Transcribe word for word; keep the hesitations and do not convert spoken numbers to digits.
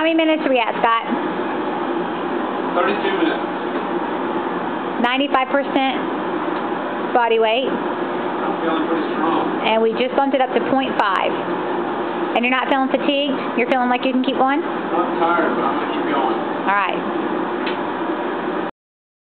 many minutes are we at, Scott? thirty-two minutes. ninety-five percent body weight. I'm feeling pretty strong. And we just bumped it up to point five. And you're not feeling fatigued? You're feeling like you can keep going? I'm tired, but I'm going to keep going. All right.